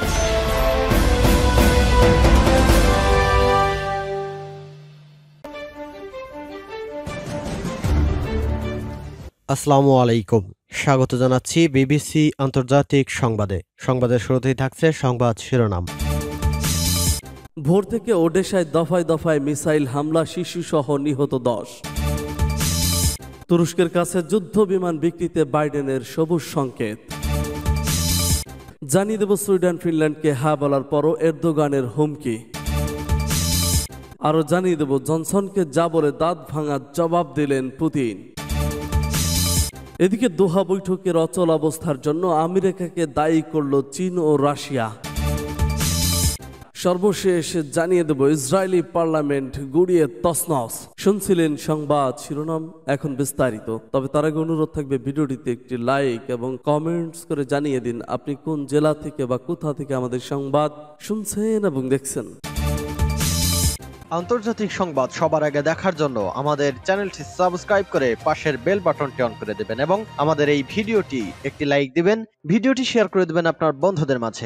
আসসালামু আলাইকুম, স্বাগত জানাচ্ছি বিবিসি আন্তর্জাতিক সংবাদে। সংবাদের শুরুতেই থাকছে সংবাদ শিরোনাম। ভোর থেকে ওডেসায় দফায় দফায় মিসাইল হামলা, শিশুসহ নিহত 10। তুরস্কের কাছে যুদ্ধ বিমান বিক্রিতে বাইডেনের সবুজ সংকেত। জানিয়ে দেব সুইডেন ফিনল্যান্ডকে হ্যাঁ বলার পরও এরদোগানের হুমকি। আরও জানিয়ে দেব জনসনকে যা বলে দাঁত ভাঙার জবাব দিলেন পুতিন। এদিকে দোহা বৈঠকের অচল অবস্থার জন্য আমেরিকাকে দায়ী করল চীন ও রাশিয়া। সর্বশেষ জানিয়ে দেব ইসরায়েলি পার্লামেন্ট গুড়িয়ে তছনছ। শুনছিলেন সংবাদ শিরোনাম, এখন বিস্তারিত। তবে তার আগে অনুরোধ থাকবে ভিডিওটিতে একটি লাইক এবং কমেন্টস করে জানিয়ে দিন আপনি কোন জেলা থেকে বা কোথা থেকে আমাদের সংবাদ শুনছেন এবং দেখছেন। আন্তর্জাতিক সংবাদ সবার আগে দেখার জন্য আমাদের চ্যানেলটি সাবস্ক্রাইব করে পাশের বেল বাটনটি অন করে দেবেন এবং আমাদের এই ভিডিওটি একটি লাইক দিবেন, ভিডিওটি শেয়ার করে দেবেন আপনার বন্ধুদের মাঝে।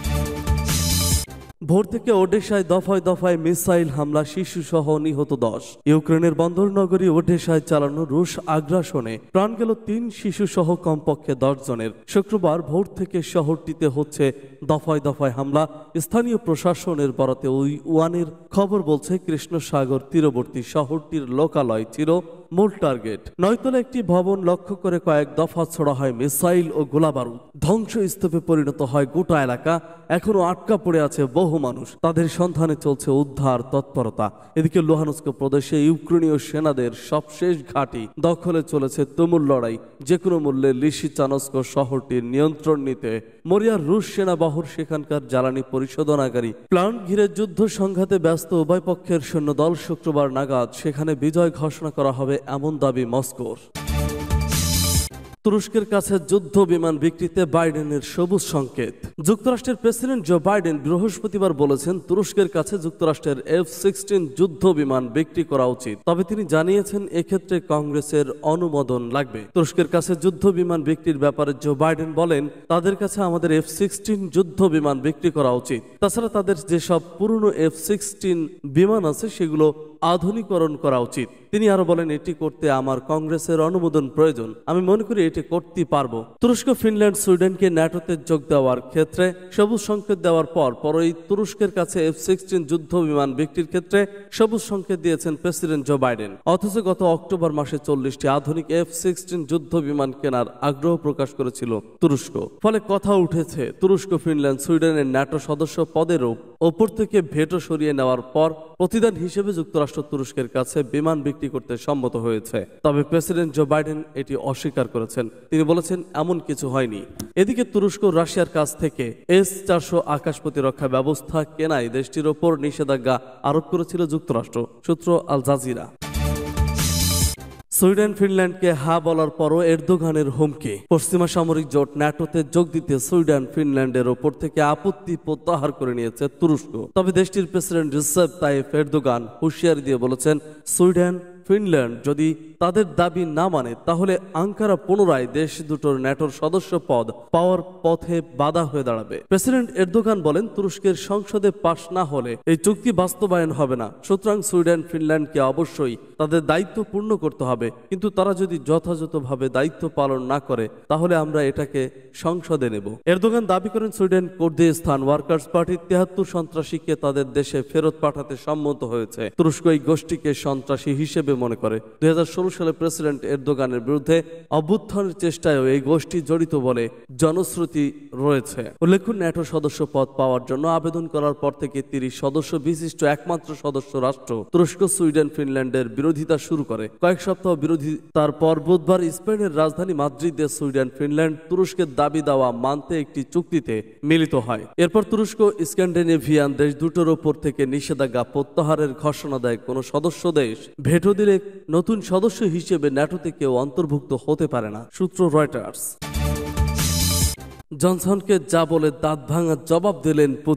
ভোর থেকে ওডেসায় দফায় দফায় মিসাইল হামলা, শিশুসহ নিহত 10। ইউক্রেনের বন্দর নগরী ওডেসায় চালানো রুশ আগ্রাসনে প্রাণ গেল 3 শিশুসহ কমপক্ষে 10 জনের। শুক্রবার ভোর থেকে শহরটিতে হচ্ছে দফায় দফায় হামলা। স্থানীয় প্রশাসনের বরাতে ওই ওয়ানের খবর বলছে কৃষ্ণসাগর তীরবর্তী শহরটির লোকালয় ছিল মূল টার্গেট। 9 তলা একটি ভবন লক্ষ্য করে কয়েক দফা ছোড়া হয় মিসাইল ও গোলাবারুদ। ধ্বংসস্তূপে পরিণত হয় গোটা এলাকা। এখনো আটকা পড়ে আছে বহু মানুষ, তাদের সন্ধানে চলছে উদ্ধার তৎপরতা। এদিকে লুহানস্ক প্রদেশে ইউক্রেনীয় সেনাদের সবশেষ ঘাঁটি দখলে চলেছে তুমুল লড়াই। যে কোনো মূল্যে লিসিচানস্ক শহরটির নিয়ন্ত্রণ নিতে মরিয়ার রুশ সেনাবাহর সেখানকার জ্বালানি পরিশোধনাগারী প্লান্ট ঘিরে যুদ্ধ সংঘাতে ব্যস্ত উভয় পক্ষের সৈন্যদল। শুক্রবার নাগাদ সেখানে বিজয় ঘোষণা করা হবে এমন দাবি মস্কোর। তুরস্কের কাছে যুদ্ধ বিমান বিক্রিতে বাইডেনের সবুজ সংকেত। যুক্তরাষ্ট্রের প্রেসিডেন্ট জো বাইডেন বৃহস্পতিবার বলেছেন তুরস্কের কাছে যুক্তরাষ্ট্রের F-16 যুদ্ধ বিমান বিক্রি করা উচিত। তবে তিনি জানিয়েছেন এক্ষেত্রে কংগ্রেসের অনুমোদন লাগবে। তুরস্কের কাছে যুদ্ধ বিমান বিক্রির ব্যাপারে জো বাইডেন বলেন, তাদের কাছে আমাদের F-16 যুদ্ধ বিমান বিক্রি করা উচিত। তাছাড়া তাদের যেসব পুরনো F-16 বিমান আছে সেগুলো আধুনিকরণ করা উচিত। তিনি আরো বলেন, এটি করতে আমার কংগ্রেসের অনুমোদন প্রয়োজন। আমি মনে করি এটি করতে পারবো। তুরস্ক ফিনল্যান্ড সুইডেনকে ন্যাটোতে যোগ দেওয়ার ক্ষেত্রে সবুজ সংকেত দেওয়ার পরই তুরস্কের কাছে F-16 যুদ্ধ বিমান বিক্রির ক্ষেত্রে সবুজ সংকেত দিয়েছেন প্রেসিডেন্ট জো বাইডেন। অথচ গত অক্টোবর মাসে 40টি আধুনিক F-16 যুদ্ধ বিমান কেনার আগ্রহ প্রকাশ করেছিল তুরস্ক। ফলে কথা উঠেছে তুরস্ক ফিনল্যান্ড সুইডেনের ন্যাটো সদস্য পদেরও ওপর থেকে ভেটো সরিয়ে নেওয়ার পর প্রতিদান হিসেবে যুক্তরাষ্ট্র তুরস্কের কাছে বিমান বিক্রি করতে সম্মত হয়েছে। তবে প্রেসিডেন্ট জো বাইডেন এটি অস্বীকার করেছেন। তিনি বলেছেন এমন কিছু হয়নি। এদিকে তুরস্ক রাশিয়ার কাছ থেকে S-400 আকাশ প্রতিরক্ষা ব্যবস্থা কেনায় দেশটির ওপর নিষেধাজ্ঞা আরোপ করেছিল যুক্তরাষ্ট্র। সূত্র আল জাজিরা। সুইডেন ফিনল্যান্ডকে হ্যাঁ বলার পরও এরদোগানের হুমকি। পশ্চিমা সামরিক জোট ন্যাটোতে যোগ দিতে সুইডেন ফিনল্যান্ডের ওপর থেকে আপত্তি প্রত্যাহার করে নিয়েছে তুরস্ক। তবে দেশটির প্রেসিডেন্ট রিসেপ তাইয়েপ এরদোগান হুঁশিয়ারি দিয়ে বলেছেন, সুইডেন ফিনল্যান্ড যদি তাদের দাবি না মানে তাহলে আঙ্কারা পুনরায় দেশ দুটোর ন্যাটোর সদস্য পদ পাওয়ার পথে বাধা হয়ে দাঁড়াবে। প্রেসিডেন্ট এরদোগান বলেন, তুরস্কের সংসদে পাশ না হলে এই চুক্তি বাস্তবায়ন হবে না। সুতরাং সুইডেন ফিনল্যান্ডকে অবশ্যই তাদের দায়িত্ব পূর্ণ করতে হবে, কিন্তু তারা যদি যথাযথভাবে দায়িত্ব পালন না করে তাহলে আমরা এটাকে সংসদে নেব। এরদোগান দাবি করেন, সুইডেন কুর্দিস্তান ওয়ার্কার্স পার্টির 73 সন্ত্রাসীকে তাদের দেশে ফেরত পাঠাতে সম্মত হয়েছে। তুরস্ক এই গোষ্ঠীকে সন্ত্রাসী হিসেবে মনে করে। 2016 সালে প্রেসিডেন্ট এরদোগানের বিরুদ্ধে অভ্যুত্থানের চেষ্টায়ও এই গোষ্ঠী জড়িত বলে জনশ্রুতি রয়েছে। উল্লেখ্য, ন্যাটো সদস্য পদ পাওয়ার জন্য আবেদন করার পর থেকে 30 সদস্য বিশিষ্ট একমাত্র সদস্য রাষ্ট্র তুরস্ক সুইডেন ফিনল্যান্ডের বিরোধিতা শুরু করে। কয়েক সপ্তাহ বিরোধিতার পর বুধবার স্পেনের রাজধানী মাদ্রিদে সুইডেন ফিনল্যান্ড তুরস্কের দাবি দেওয়া মানতে একটি চুক্তিতে মিলিত হয়। এরপর তুরস্ক স্ক্যান্ডিনেভিয়ান দেশ দুটোর ওপর থেকে নিষেধাজ্ঞা প্রত্যাহারের ঘোষণা দেয়। কোন সদস্য দেশ ভেটো দিলে নতুন সদস্য হিসেবে ন্যাটোতে কেউ অন্তর্ভুক্ত হতে পারে না। সূত্র রয়টার্স। জনসনকে যা বলে দাঁত ভাঙার জবাব দিলেন পুতিন।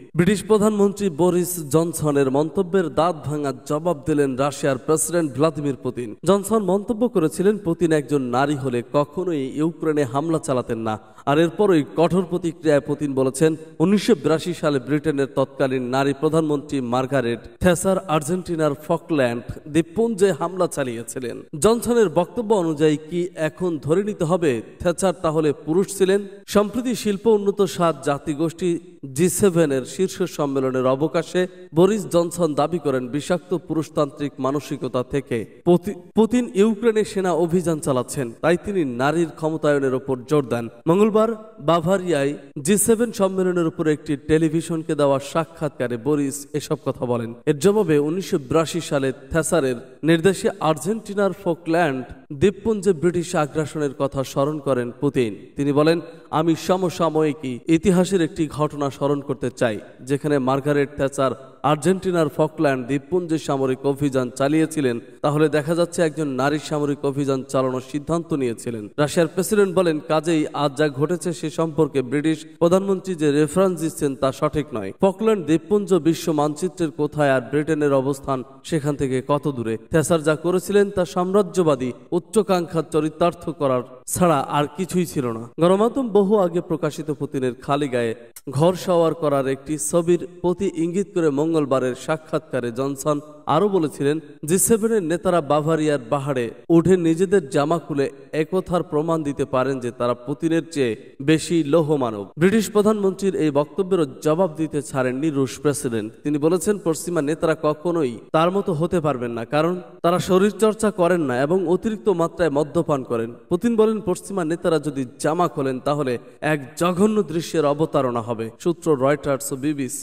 ব্রিটিশ প্রধানমন্ত্রী বরিস জনসনের মন্তব্যের দাঁত ভাঙা জবাব দিলেন রাশিয়ার প্রেসিডেন্ট ভ্লাদিমির পুতিন। জনসন মন্তব্য করেছিলেন, পুতিন একজন নারী হলে কখনোই ইউক্রেনে হামলা চালাতেন না। আর এরপরই কঠোর প্রতিক্রিয়ায় পুতিন বলেছেন, 1982 সালে ব্রিটেনের তৎকালীন নারী প্রধানমন্ত্রী মার্গারেট থ্যাচার আর্জেন্টিনার ফকল্যান্ড দ্বীপপুঞ্জে হামলা চালিয়েছিলেন। জনসনের বক্তব্য অনুযায়ী কি এখন ধরে নিতে হবে থ্যাচার তাহলে পুরুষ ছিলেন? সম্প্রতি শিল্প উন্নত 7 জাতিগোষ্ঠী G7 এর শীর্ষ সম্মেলনের অবকাশে বরিস জনসন দাবি করেন, বিষাক্ত পুরুষতান্ত্রিক মানসিকতা থেকে পুতিন ইউক্রেনে সেনা অভিযান চালাচ্ছেন, তাই তিনি নারীর ক্ষমতায়নের উপর জোর দেন। মঙ্গলবার বাভারিয়ায় G7 সম্মেলনের উপর একটি টেলিভিশনকে দেওয়া সাক্ষাৎকারে বরিস এসব কথা বলেন। এর জবাবে 1982 সালে থ্যাচারের নির্দেশে আর্জেন্টিনার ফকল্যান্ড দ্বীপপুঞ্জে ব্রিটিশ আগ্রাসনের কথা স্মরণ করেন পুতিন। তিনি বলেন, আমি সমসাময়িক ইতিহাসের একটি ঘটনা স্মরণ করতে চাই, যেখানে মার্গারেট থ্যাচার আর্জেন্টিনার ফকল্যান্ড দ্বীপপুঞ্জে সামরিক অভিযান চালিয়েছিলেন। তাহলে দেখা যাচ্ছে একজন নারী সামরিক অভিযান চালানোর সিদ্ধান্ত নিয়েছিলেন। রাশিয়ার প্রেসিডেন্ট বলেন, কাজেই আজ যা ঘটেছে সে সম্পর্কে ব্রিটিশ প্রধানমন্ত্রী যে রেফারেন্স দিচ্ছেন তা সঠিক নয়। ফকল্যান্ড দ্বীপপুঞ্জ বিশ্ব মানচিত্রের কোথায় আর ব্রিটেনের অবস্থান সেখান থেকে কত দূরে? থ্যাচার যা করেছিলেন তা সাম্রাজ্যবাদী উচ্চাকাঙ্ক্ষা চরিতার্থ করার ছাড়া আর কিছুই ছিল না। গণমাধ্যম বহু আগে প্রকাশিত পুতিনের খালি গায়ে ঘর সওয়ার করার একটি ছবির প্রতি ইঙ্গিত করে মঙ্গলবারের সাক্ষাৎকারে জনসন আরও বলেছিলেন, G7 এর নেতারা বাভারিয়ার পাহাড়ে উঠে নিজেদের জামা খুলে একথার প্রমাণ দিতে পারেন যে তারা পুতিনের চেয়ে বেশি লৌহমানব। ব্রিটিশ প্রধানমন্ত্রীর এই বক্তব্যের জবাব দিতে ছাড়েননি রুশ প্রেসিডেন্ট। তিনি বলেছেন, পশ্চিমা নেতারা কখনোই তার মতো হতে পারবেন না, কারণ তারা শরীরচর্চা করেন না এবং অতিরিক্ত মাত্রায় মদ্যপান করেন। পুতিন বলেন, পশ্চিমা নেতারা যদি জামা খোলেন তাহলে এক জঘন্য দৃশ্যের অবতারণা হবে। সূত্র রয়টার্স ও BBC।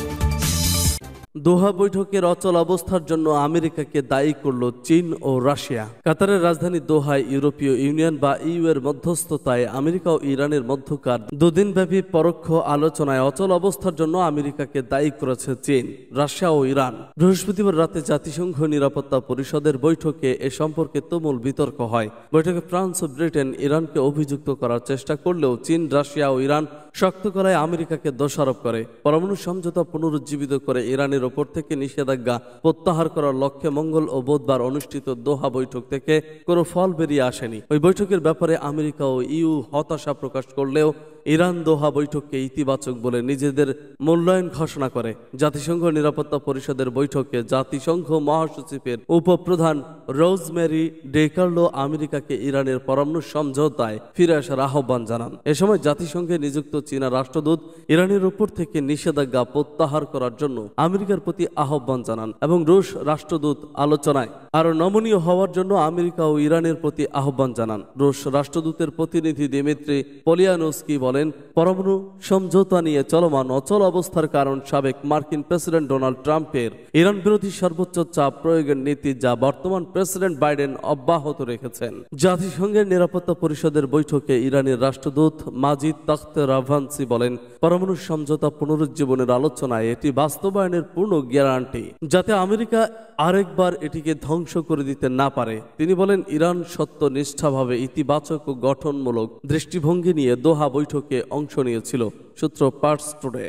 দোহা বৈঠকের অচল অবস্থার জন্য আমেরিকাকে দায়ী করল চীন ও রাশিয়া। কাতারের রাজধানী দোহায় ইউরোপীয় ইউনিয়ন বা EU এর মধ্যস্থতায় আমেরিকা ও ইরানের মধ্যকার দুদিনব্যাপী পরোক্ষ আলোচনায় অচল অবস্থার জন্য আমেরিকাকে দায়ী করেছে চীন, রাশিয়া ও ইরান। বৃহস্পতিবার রাতে জাতিসংঘ নিরাপত্তা পরিষদের বৈঠকে এ সম্পর্কে তুমুল বিতর্ক হয়। বৈঠকে ফ্রান্স ও ব্রিটেন ইরানকে অভিযুক্ত করার চেষ্টা করলেও চীন, রাশিয়া ও ইরান শক্ত করায় আমেরিকাকে দোষারোপ করে। পরমাণু সমঝোতা পুনরুজ্জীবিত করে ইরানের ওপর থেকে নিষেধাজ্ঞা প্রত্যাহার করার লক্ষ্যে মঙ্গল ও বুধবার অনুষ্ঠিত দোহা বৈঠক থেকে কোনো ফল বেরিয়ে আসেনি। ওই বৈঠকের ব্যাপারে আমেরিকা ও EU হতাশা প্রকাশ করলেও ইরান দোহা বৈঠককে ইতিবাচক বলে নিজেদের মূল্যায়ন ঘোষণা করে। জাতিসংঘ নিরাপত্তা পরিষদের বৈঠকে জাতিসংঘ মহাসচিবের উপপ্রধান রোজমেরি ডেকার্লো আমেরিকাকে ইরানের পরমাণু সমঝোতায় ফিরে আসার আহ্বান জানান। এ সময় জাতিসংঘে নিযুক্ত চীনা রাষ্ট্রদূত ইরানের উপর থেকে নিষেধাজ্ঞা প্রত্যাহার করার জন্য আমেরিকার প্রতি আহ্বান জানান এবং রুশ রাষ্ট্রদূত আলোচনায় আরো নমনীয় হওয়ার জন্য আমেরিকা ও ইরানের প্রতি আহ্বান জানান। রুশ রাষ্ট্রদূতের প্রতিনিধি দিমিত্রি পোলিয়ানোস্কি বলেন, পরমাণু সমঝোতা নিয়ে চলমান অচল অবস্থার কারণ সাবেক মার্কিন প্রেসিডেন্ট ডোনাল্ড ট্রাম্পের ইরান বিরোধী সর্বোচ্চ চাপ প্রয়োগের নীতি, যা বর্তমান প্রেসিডেন্ট বাইডেন অব্যাহত রেখেছেন। জাতিসংঘের নিরাপত্তা পরিষদের বৈঠকে ইরানের রাষ্ট্রদূত মাজিদ তাখত রাভানসি বলেন, পরমাণু সমঝোতা পুনরুজ্জীবনের আলোচনায় এটি বাস্তবায়নের পূর্ণ গ্যারান্টি, যাতে আমেরিকা আরেকবার এটিকে ধ্বংস করে দিতে না পারে। তিনি বলেন, ইরান সত্যনিষ্ঠাভাবে ইতিবাচক ও গঠনমূলক দৃষ্টিভঙ্গি নিয়ে দোহা বৈঠকে অংশ নিয়েছিল। সূত্র পার্স টুডে।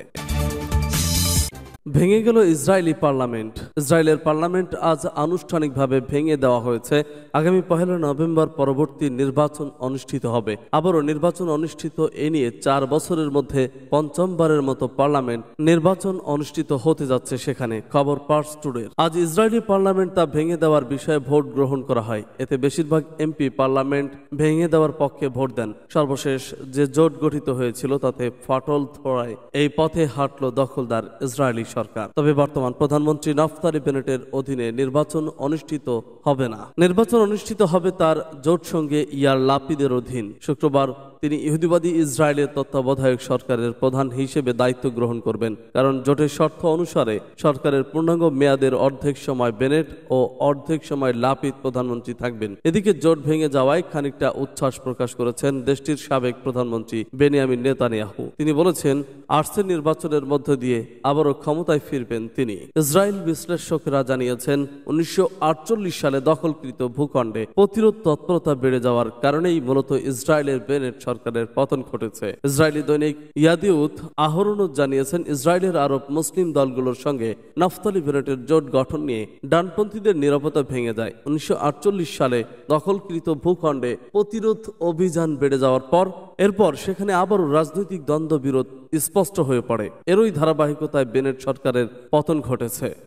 ভেঙে গেল ইসরায়েলি পার্লামেন্ট। ইসরায়েলের পার্লামেন্ট আজ আনুষ্ঠানিকভাবে ভেঙে দেওয়া হয়েছে। আগামী 1 নভেম্বর পরবর্তী নির্বাচন অনুষ্ঠিত হবে। আবারও নির্বাচন অনুষ্ঠিত এ নিয়ে 4 বছরের মধ্যে পঞ্চমবারের মতো পার্লামেন্ট নির্বাচন অনুষ্ঠিত হতে যাচ্ছে সেখানে। খবর পার্স টুডে। আজ ইসরায়েলি পার্লামেন্ট তা ভেঙে দেওয়ার বিষয়ে ভোট গ্রহণ করা হয়। এতে বেশিরভাগ MP পার্লামেন্ট ভেঙে দেওয়ার পক্ষে ভোট দেন। সর্বশেষ যে জোট গঠিত হয়েছিল তাতে ফাটল ধরায় এই পথে হাঁটল দখলদার ইসরায়েলি সরকার। তবে বর্তমান প্রধানমন্ত্রী নাফতালি বেনেটের অধীনে নির্বাচন অনুষ্ঠিত হবে না। নির্বাচন অনুষ্ঠিত হবে তার জোট সঙ্গে ইয়ার লাপিদের অধীন। শুক্রবার তিনি ইহুদিবাদী ইসরায়েলের তত্ত্বাবধায়ক সরকারের প্রধান হিসেবে দায়িত্ব গ্রহণ করবেন, কারণ জোটের শর্ত অনুসারে সরকারের পূর্ণাঙ্গ মেয়াদের অর্ধেক সময় বেনেট ও অর্ধেক সময় লাপিদ প্রধানমন্ত্রী থাকবেন। এদিকে জোট ভেঙে যাওয়ায় খানিকটা উচ্ছ্বাস প্রকাশ করেছেন দেশটির সাবেক প্রধানমন্ত্রী বেনিয়ামিন নেতানিয়াহু। তিনি বলেছেন, আসছে নির্বাচনের মধ্য দিয়ে আবারও ক্ষমতায় ফিরবেন তিনি। ইসরায়েল বিশ্লেষকরা জানিয়েছেন, 1948 সালে দখলকৃত ভূখণ্ডে প্রতিরোধ তৎপরতা বেড়ে যাওয়ার কারণেই মূলত ইসরায়েলের বেনেট সরকারের পতন ঘটেছে। ইসরায়েলি দৈনিক ইয়াদিউথ আহরণত জানিয়েছেন, ইসরায়েলের আরব মুসলিম দলগুলোর সঙ্গে নাফতালি বেনেটের জোট গঠন নিয়ে ডানপন্থীদের নিরাপত্তা ভেঙে যায়। 1948 সালে দখলকৃত ভূখণ্ডে প্রতিরোধ অভিযান বেড়ে যাওয়ার পর এরপর সেখানে আবারও রাজনৈতিক দ্বন্দ্ব বিরোধ স্পষ্ট হয়ে পড়ে। এরই ধারাবাহিকতায় বেনেট সরকারের পতন ঘটেছে।